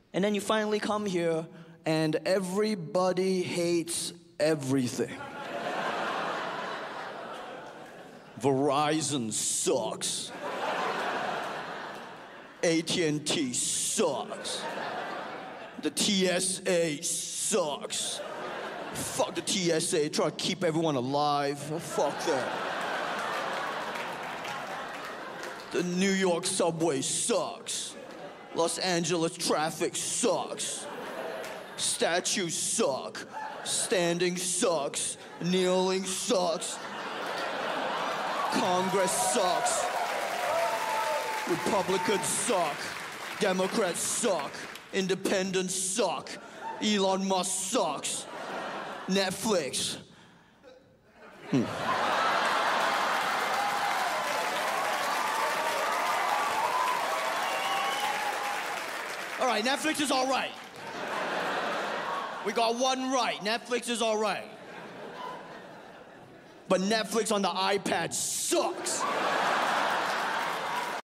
And then you finally come here, and everybody hates everything. Verizon sucks. AT&T sucks. The TSA sucks. Fuck the TSA, try to keep everyone alive. Fuck that. The New York subway sucks. Los Angeles traffic sucks. Statues suck. Standing sucks. Kneeling sucks. Congress sucks. Republicans suck. Democrats suck. Independents suck. Elon Musk sucks. Netflix. All right, Netflix is all right. We got one right. Netflix is all right. But Netflix on the iPad sucks.